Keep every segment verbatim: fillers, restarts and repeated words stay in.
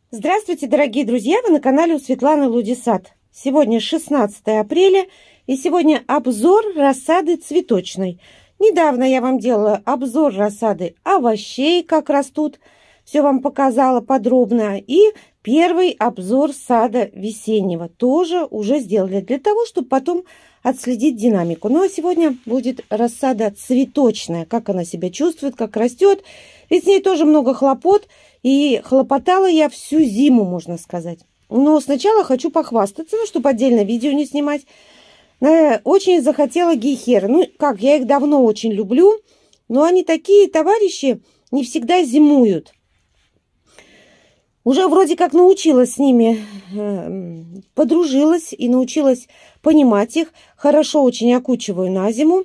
Здравствуйте, дорогие друзья! Вы на канале у Светланы Лудисад. Сегодня шестнадцатое апреля, и сегодня обзор рассады цветочной. Недавно я вам делала обзор рассады овощей, как растут. Все вам показала подробно. И первый обзор сада весеннего тоже уже сделали, для того, чтобы потом отследить динамику. Ну а сегодня будет рассада цветочная, как она себя чувствует, как растет. Ведь с ней тоже много хлопот. И хлопотала я всю зиму, можно сказать. Но сначала хочу похвастаться, ну, чтобы отдельно видео не снимать. Очень захотела гейхеры. Ну, как, я их давно очень люблю. Но они такие товарищи, не всегда зимуют. Уже вроде как научилась с ними, подружилась и научилась понимать их. Хорошо очень окучиваю на зиму.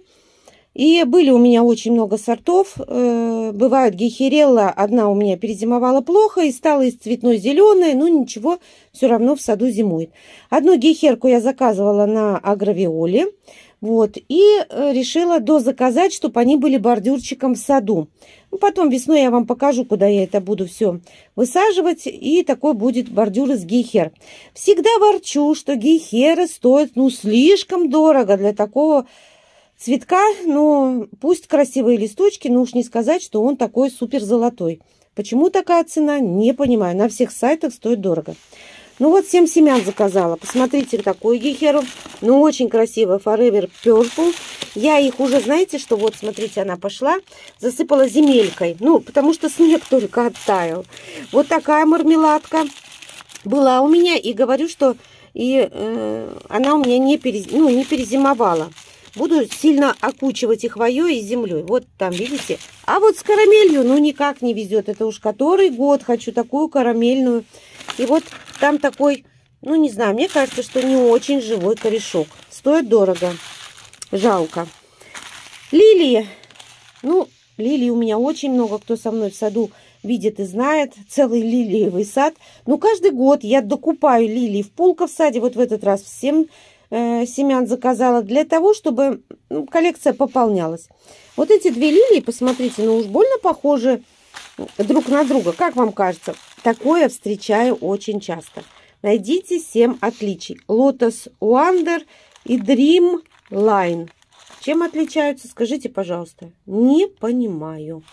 И были у меня очень много сортов. Бывают гейхерелла, одна у меня перезимовала плохо и стала из цветной зеленой, но ничего, все равно в саду зимует. Одну гейхерку я заказывала на агровиоле, вот, и решила дозаказать, чтобы они были бордюрчиком в саду. Ну, потом весной я вам покажу, куда я это буду все высаживать, и такой будет бордюр из гейхер. Всегда ворчу, что гейхеры стоят, ну, слишком дорого для такого цветка, но пусть красивые листочки, но уж не сказать, что он такой супер золотой. Почему такая цена, не понимаю. На всех сайтах стоит дорого. Ну вот семь семян заказала. Посмотрите, такую гейхеру. Ну очень красивая, Forever Purple. Я их уже, знаете, что вот, смотрите, она пошла, засыпала земелькой. Ну, потому что снег только оттаял. Вот такая мармеладка была у меня. И говорю, что и, э, она у меня не, перез... ну, не перезимовала. Буду сильно окучивать и хвоей, и землей. Вот там, видите? А вот с карамелью, ну, никак не везет. Это уж который год хочу такую карамельную. И вот там такой, ну, не знаю, мне кажется, что не очень живой корешок. Стоит дорого. Жалко. Лилии. Ну, лилий у меня очень много. Кто со мной в саду видит и знает. Целый лилиевый сад. Ну, каждый год я докупаю лилии в Пулково в саде. Вот в этот раз всем семян заказала для того, чтобы коллекция пополнялась. Вот эти две лилии, посмотрите, ну уж больно похожи друг на друга. Как вам кажется? Такое встречаю очень часто. Найдите семь отличий. Lotus Wonder и Dream Line. Чем отличаются? Скажите, пожалуйста. Не понимаю.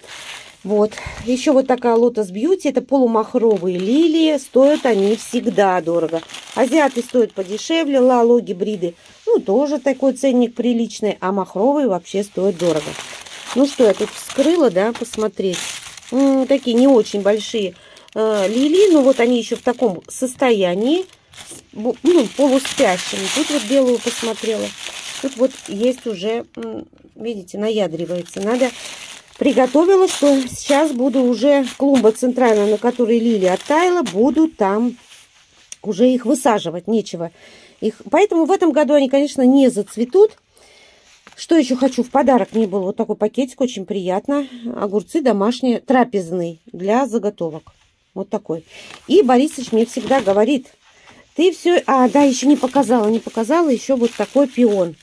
Вот. Еще вот такая Lotus Beauty. Это полумахровые лилии. Стоят они всегда дорого. Азиаты стоят подешевле. Лало гибриды. Ну, тоже такой ценник приличный. А махровые вообще стоят дорого. Ну, что я тут вскрыла, да, посмотреть. М-м, такие не очень большие э, лилии. Ну, вот они еще в таком состоянии. Ну, полуспящими. Тут вот белую посмотрела. Тут вот есть уже, видите, наядривается. Надо... Приготовила, что сейчас буду уже клумба центральная, на которой лилия оттаяла, буду там уже их высаживать. Нечего их. Поэтому в этом году они, конечно, не зацветут. Что еще хочу? В подарок мне был вот такой пакетик, очень приятно. Огурцы домашние, трапезные, для заготовок. Вот такой. И Борисыч мне всегда говорит, ты все... А, да, еще не показала, не показала еще вот такой пион.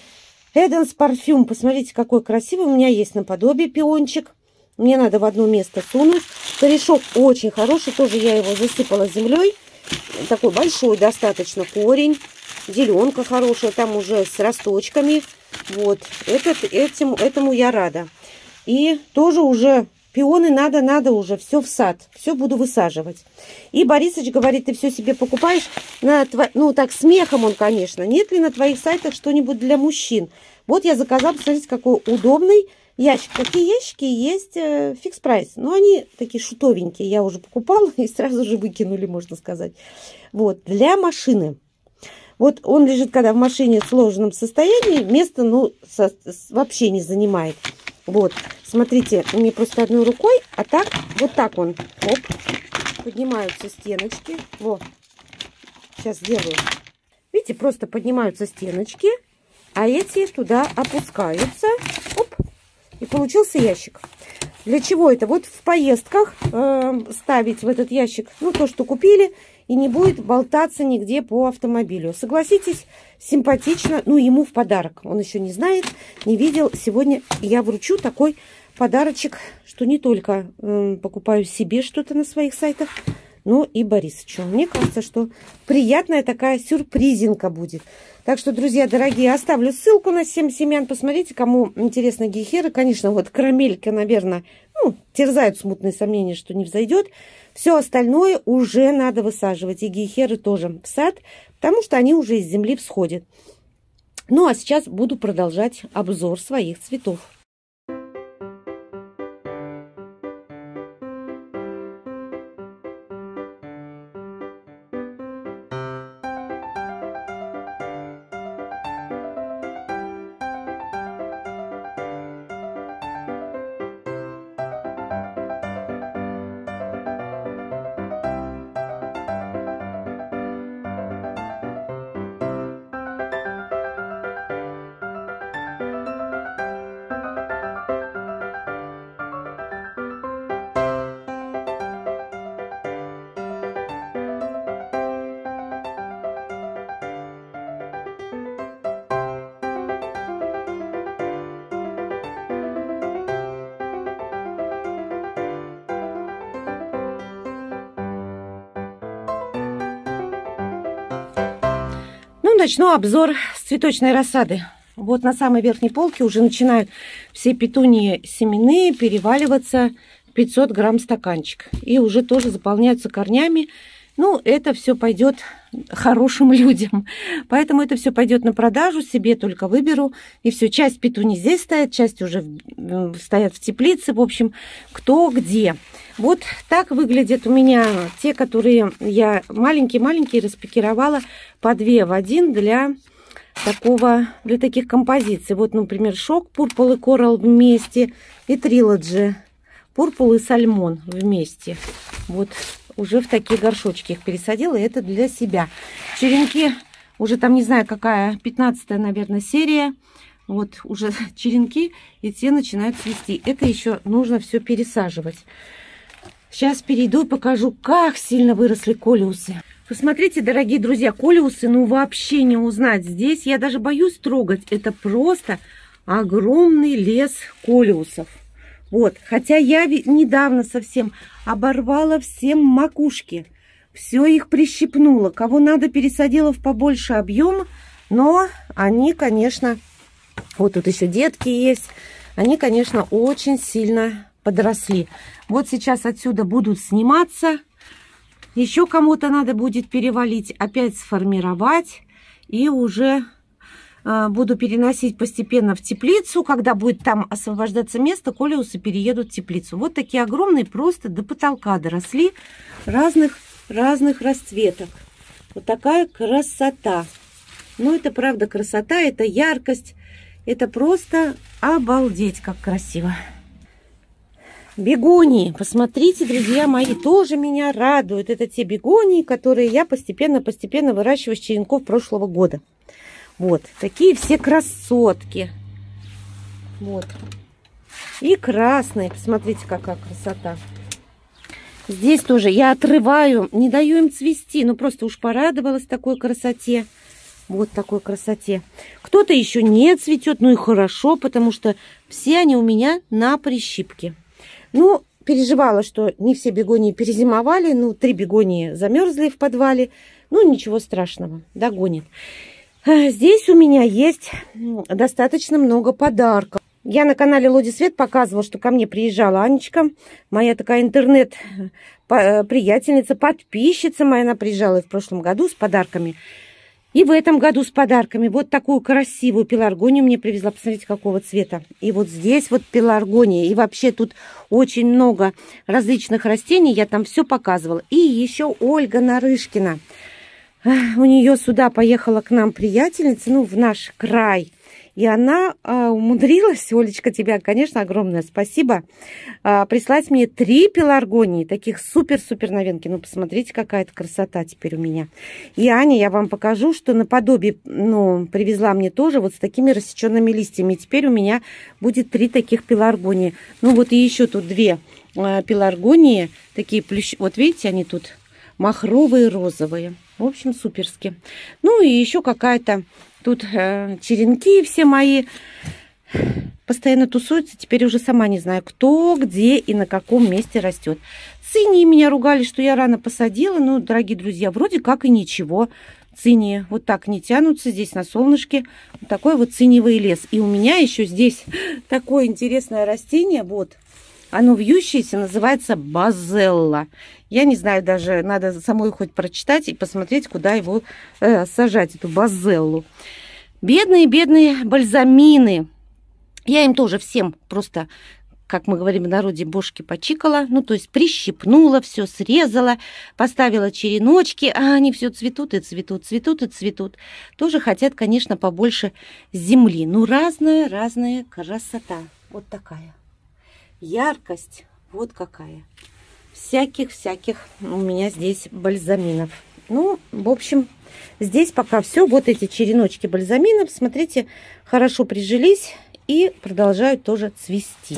Эденс парфюм. Посмотрите, какой красивый. У меня есть наподобие пиончик. Мне надо в одно место сунуть. Корешок очень хороший. Тоже я его засыпала землей. Такой большой достаточно корень. Зеленка хорошая. Там уже с росточками. Вот. Этот, этим, этому я рада. И тоже уже пионы надо, надо уже. Все в сад. Все буду высаживать. И Борисыч говорит, ты все себе покупаешь. На тво... Ну, так, смехом он, конечно. Нет ли на твоих сайтах что-нибудь для мужчин? Вот я заказала, посмотрите, какой удобный ящик. Такие ящики есть э, фикс прайс. Но они такие шутовенькие. Я уже покупала и сразу же выкинули, можно сказать. Вот, для машины. Вот он лежит, когда в машине в сложенном состоянии, место, ну, со, вообще не занимает. Вот, смотрите, мне просто одной рукой, а так, вот так он, оп, поднимаются стеночки. Вот, сейчас сделаю. Видите, просто поднимаются стеночки, а эти туда опускаются. Оп, и получился ящик. Для чего это? Вот в поездках э, ставить в этот ящик, ну, то, что купили, и не будет болтаться нигде по автомобилю. Согласитесь, симпатично. Ну, ему в подарок. Он еще не знает, не видел. Сегодня я вручу такой подарочек, что не только э, покупаю себе что-то на своих сайтах, но и Борисычу. Мне кажется, что приятная такая сюрпризинка будет. Так что, друзья дорогие, оставлю ссылку на семь семян. Посмотрите, кому интересны гейхеры. Конечно, вот карамелька, наверное, ну, терзают смутные сомнения, что не взойдет. Все остальное уже надо высаживать. И гейхеры тоже в сад, потому что они уже из земли всходят. Ну, а сейчас буду продолжать обзор своих цветов. Начну обзор с цветочной рассады. Вот на самой верхней полке уже начинают все петунии семенные переваливаться в пятьсот грамм стаканчик. И уже тоже заполняются корнями. Ну, это все пойдет хорошим людям. Поэтому это все пойдет на продажу. Себе только выберу. И все, часть петуний здесь стоит, часть уже стоят в теплице. В общем, кто где. Вот так выглядят у меня те, которые я маленькие-маленькие распикировала по две в один для такого, для таких композиций. Вот, например, шок, пурпул и коралл вместе и трилоджи, пурпул и сальмон вместе. Вот уже в такие горшочки их пересадила, и это для себя. Черенки, уже там не знаю какая, пятнадцатая, наверное, серия. Вот уже черенки, и те начинают цвести. Это еще нужно все пересаживать. Сейчас перейду и покажу, как сильно выросли колиусы. Посмотрите, дорогие друзья, колиусы, ну вообще не узнать. Здесь я даже боюсь трогать. Это просто огромный лес колиусов. Вот, хотя я недавно совсем оборвала всем макушки. Все их прищипнула. Кого надо, пересадила в побольше объем. Но они, конечно, вот тут еще детки есть. Они, конечно, очень сильно подросли. Вот сейчас отсюда будут сниматься. Еще кому-то надо будет перевалить, опять сформировать. И уже э, буду переносить постепенно в теплицу. Когда будет там освобождаться место, колиусы переедут в теплицу. Вот такие огромные, просто до потолка доросли. Разных, разных расцветок. Вот такая красота. Ну, это правда красота, это яркость. Это просто обалдеть, как красиво. Бегонии, посмотрите, друзья мои, тоже меня радуют. Это те бегонии, которые я постепенно-постепенно выращиваю с черенков прошлого года. Вот, такие все красотки. Вот. И красные, посмотрите, какая красота. Здесь тоже я отрываю, не даю им цвести, ну просто уж порадовалась такой красоте. Вот такой красоте. Кто-то еще не цветет, ну и хорошо, потому что все они у меня на прищипке. Ну, переживала, что не все бегонии перезимовали. Ну, три бегонии замерзли в подвале. Ну, ничего страшного, догонит. Здесь у меня есть достаточно много подарков. Я на канале Лоди Свет показывала, что ко мне приезжала Анечка. Моя такая интернет-приятельница, подписчица моя. Она приезжала и в прошлом году с подарками. И в этом году с подарками. Вот такую красивую пеларгонию мне привезла. Посмотрите, какого цвета. И вот здесь вот пеларгония. И вообще тут очень много различных растений. Я там все показывала. И еще Ольга Нарышкина. У нее сюда поехала к нам приятельница, ну, в наш край. И она а, умудрилась, Олечка, тебе, конечно, огромное спасибо, а, прислать мне три пеларгонии, таких супер-супер новинки. Ну, посмотрите, какая-то красота теперь у меня. И, Аня, я вам покажу, что наподобие, ну, привезла мне тоже вот с такими рассеченными листьями. И теперь у меня будет три таких пеларгонии. Ну, вот и еще тут две а, пеларгонии, такие плющ... Вот видите, они тут махровые, розовые. В общем, суперски. Ну, и еще какая-то... Тут э, черенки все мои. постоянно тусуются. Теперь уже сама не знаю, кто, где и на каком месте растет. Цинии меня ругали, что я рано посадила. Ну, дорогие друзья, вроде как и ничего. Цинии вот так не тянутся. Здесь на солнышке вот такой вот циниевый лес. И у меня еще здесь такое интересное растение. Вот. Оно вьющееся, называется базелла. Я не знаю, даже надо самой хоть прочитать и посмотреть, куда его э, сажать, эту базеллу. Бедные-бедные бальзамины. Я им тоже всем просто, как мы говорим в народе, бошки почикала. Ну, то есть прищипнула, все срезала, поставила череночки, а они все цветут и цветут, цветут и цветут. Тоже хотят, конечно, побольше земли. Ну, разная-разная красота. Вот такая. Яркость вот какая. Всяких-всяких у меня здесь бальзаминов. Ну, в общем, здесь пока все. Вот эти череночки бальзаминов, смотрите, хорошо прижились и продолжают тоже цвести.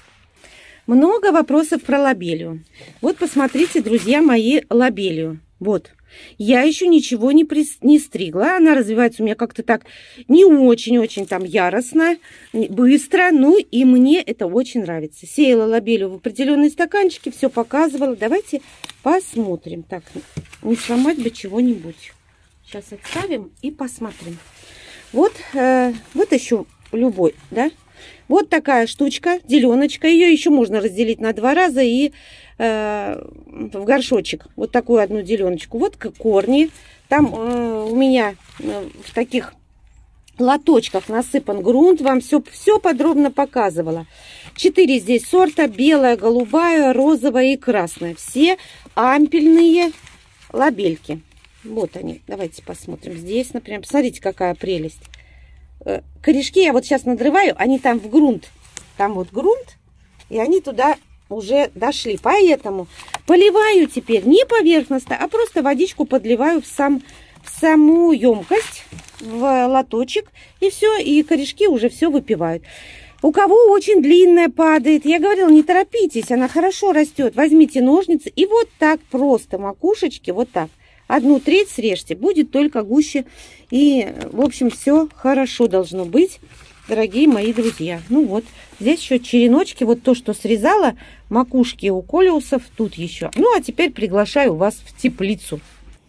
Много вопросов про лобелию. Вот посмотрите, друзья мои, лобелию. Вот. Я еще ничего не, при... не стригла. Она развивается у меня как-то так не очень-очень там яростно, быстро. Ну и мне это очень нравится. Сеяла лобелию в определенные стаканчики, все показывала. Давайте посмотрим. Так, не сломать бы чего-нибудь. Сейчас отставим и посмотрим. Вот, э, вот еще любой, да? Вот такая штучка, деленочка. Ее еще можно разделить на два раза и э, в горшочек. Вот такую одну деленочку. Вот корни. Там э, у меня э, в таких лоточках насыпан грунт. Вам все, все подробно показывала. Четыре здесь сорта. Белая, голубая, розовая и красная. Все ампельные лобельки. Вот они. Давайте посмотрим. Здесь, например. Посмотрите, какая прелесть. Корешки я вот сейчас надрываю, они там в грунт, там вот грунт, и они туда уже дошли. Поэтому поливаю теперь не поверхностно, а просто водичку подливаю в, сам, в саму емкость, в лоточек, и все, и корешки уже все выпивают. У кого очень длинная падает, я говорила, не торопитесь, она хорошо растет. Возьмите ножницы и вот так просто макушечки, вот так. Одну треть срежьте, будет только гуще. И, в общем, все хорошо должно быть, дорогие мои друзья. Ну вот, здесь еще череночки. Вот то, что срезала, макушки у колеусов тут еще. Ну, а теперь приглашаю вас в теплицу.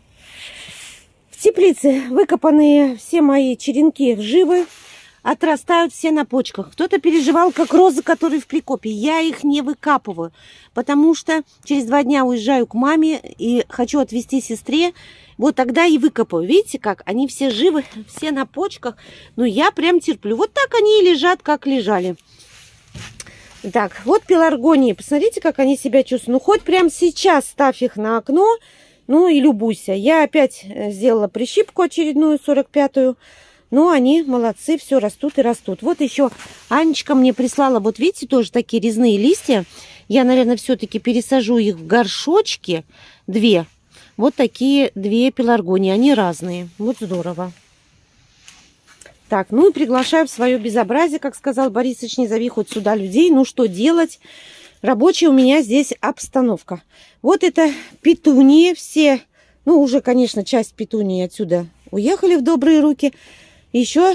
В теплице выкопанные все мои черенки живы. Отрастают все на почках. Кто-то переживал, как розы, которые в прикопе. Я их не выкапываю, потому что через два дня уезжаю к маме и хочу отвезти сестре. Вот тогда и выкопаю. Видите, как они все живы, все на почках. Ну, я прям терплю. Вот так они и лежат, как лежали. Так, вот пеларгонии. Посмотрите, как они себя чувствуют. Ну, хоть прямо сейчас ставь их на окно, ну и любуйся. Я опять сделала прищипку очередную, сорок пятую. Но они молодцы, все растут и растут. Вот еще Анечка мне прислала, вот видите, тоже такие резные листья. Я, наверное, все-таки пересажу их в горшочки. Две. Вот такие две пеларгонии. Они разные. Вот здорово. Так, ну и приглашаю в свое безобразие, как сказал Борисыч, не зови хоть сюда людей. Ну что делать? Рабочая у меня здесь обстановка. Вот это петунии все. Ну, уже, конечно, часть петунии отсюда уехали в добрые руки. Еще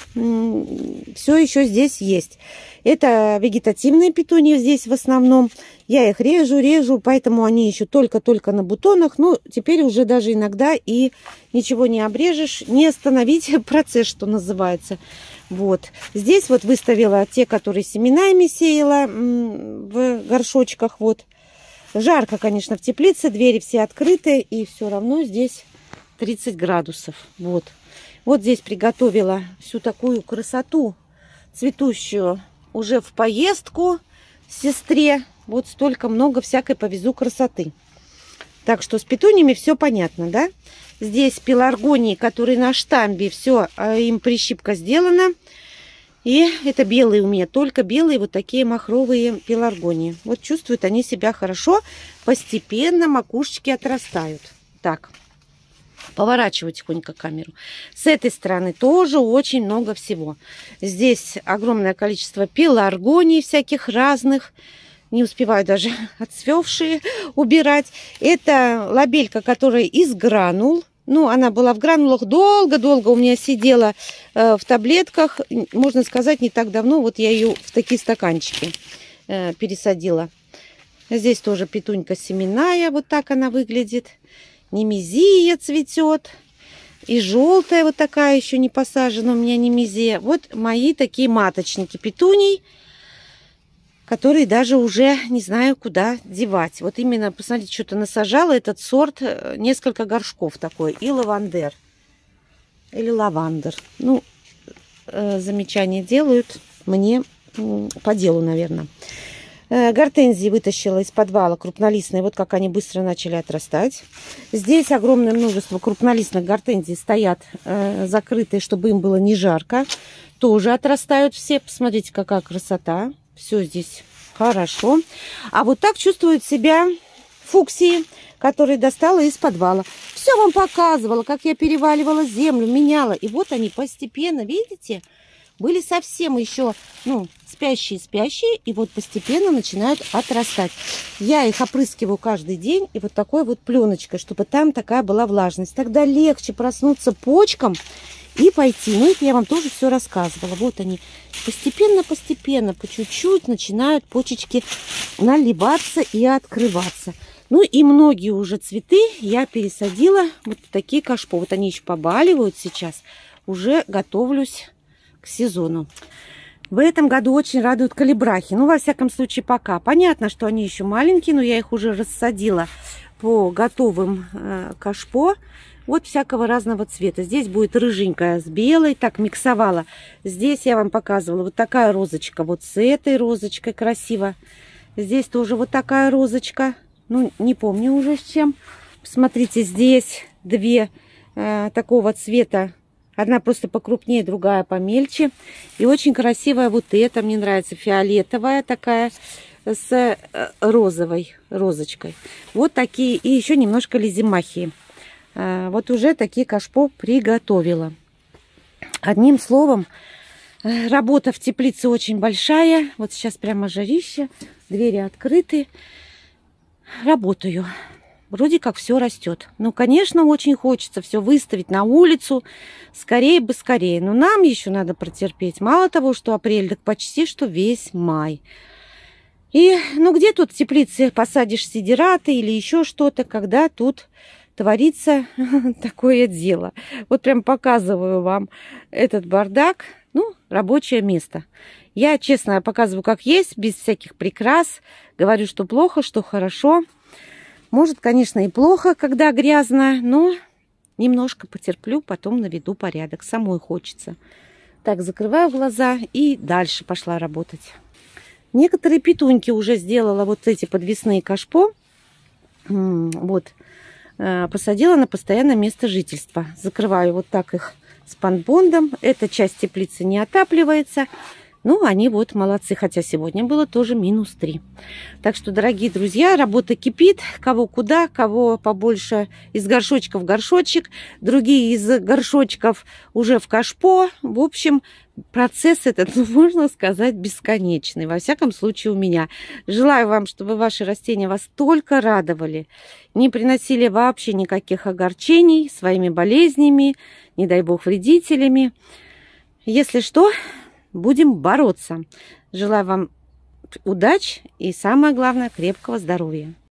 все еще здесь есть. Это вегетативные петунии здесь в основном. Я их режу, режу, поэтому они еще только-только на бутонах. Ну, теперь уже даже иногда и ничего не обрежешь, не остановить процесс, что называется. Вот. Здесь вот выставила те, которые семенами сеяла в горшочках. Вот. Жарко, конечно, в теплице, двери все открыты, и все равно здесь тридцать градусов. Вот. Вот здесь приготовила всю такую красоту цветущую уже в поездку сестре. Вот столько много всякой повезу красоты. Так что с петуниями все понятно, да? Здесь пеларгонии, которые на штамбе, все, им прищипка сделана. И это белые у меня, только белые вот такие махровые пеларгонии. Вот чувствуют они себя хорошо, постепенно макушечки отрастают. Так. Поворачиваю тихонько камеру. С этой стороны тоже очень много всего. Здесь огромное количество пеларгоний всяких разных. Не успеваю даже отцвевшие убирать. Это лобелька, которая из гранул. Ну, она была в гранулах долго-долго у меня сидела э, в таблетках. Можно сказать, не так давно. Вот я ее в такие стаканчики э, пересадила. Здесь тоже петунька семенная. Вот так она выглядит. Немезия цветет. И желтая вот такая еще не посажена у меня немезия. Вот мои такие маточники петуний, которые даже уже не знаю, куда девать. Вот именно, посмотрите, что-то насажала этот сорт, несколько горшков такой. И лавандер. Или лавандер. Ну, э, замечания делают мне э, по делу, наверное. Э, гортензии вытащила из подвала крупнолистные. Вот как они быстро начали отрастать. Здесь огромное множество крупнолистных гортензий стоят э, закрытые, чтобы им было не жарко. Тоже отрастают все. Посмотрите, какая красота. Все здесь хорошо. А вот так чувствуют себя фуксии, которые достала из подвала. Все вам показывала, как я переваливала землю, меняла. И вот они постепенно, видите, были совсем еще, ну, спящие-спящие. И вот постепенно начинают отрастать. Я их опрыскиваю каждый день. И вот такой вот пленочкой, чтобы там такая была влажность. Тогда легче проснуться почкам и пойти. Ну, это я вам тоже все рассказывала. Вот они постепенно-постепенно, по чуть-чуть начинают почечки наливаться и открываться. Ну, и многие уже цветы я пересадила вот в такие кашпо. Вот они еще побаливают сейчас. Уже готовлюсь к сезону. В этом году очень радуют калибрахи. Ну, во всяком случае, пока. Понятно, что они еще маленькие, но я их уже рассадила по готовым э, кашпо. Вот всякого разного цвета. Здесь будет рыженькая с белой. Так, миксовала. Здесь я вам показывала вот такая розочка. Вот с этой розочкой красиво. Здесь тоже вот такая розочка. Ну, не помню уже с чем. Посмотрите, здесь две э, такого цвета. Одна просто покрупнее, другая помельче. И очень красивая вот эта. Мне нравится фиолетовая такая с э, розовой розочкой. Вот такие. И еще немножко лизимахии. Вот уже такие кашпо приготовила. Одним словом, работа в теплице очень большая. Вот сейчас прямо жарище, двери открыты. Работаю. Вроде как все растет. Ну, конечно, очень хочется все выставить на улицу. Скорее бы, скорее. Но нам еще надо протерпеть. Мало того, что апрель, так почти что весь май. И, ну, где тут в теплице посадишь сидираты или еще что-то, когда тут творится такое дело. Вот прям показываю вам этот бардак. Ну, рабочее место. Я, честно, показываю как есть, без всяких прикрас. Говорю, что плохо, что хорошо. Может, конечно, и плохо, когда грязно, но немножко потерплю, потом наведу порядок. Самой хочется. Так, закрываю глаза и дальше пошла работать. Некоторые петуньки уже сделала вот эти подвесные кашпо. Вот. Посадила на постоянное место жительства. Закрываю вот так их спанбондом. Эта часть теплицы не отапливается. Ну, они вот молодцы. Хотя сегодня было тоже минус три. Так что, дорогие друзья, работа кипит. Кого куда, кого побольше из горшочка в горшочек. Другие из горшочков уже в кашпо. В общем, процесс этот, ну, можно сказать, бесконечный. Во всяком случае, у меня. Желаю вам, чтобы ваши растения вас только радовали. Не приносили вообще никаких огорчений своими болезнями, не дай бог, вредителями. Если что, будем бороться. Желаю вам удачи и, самое главное, крепкого здоровья.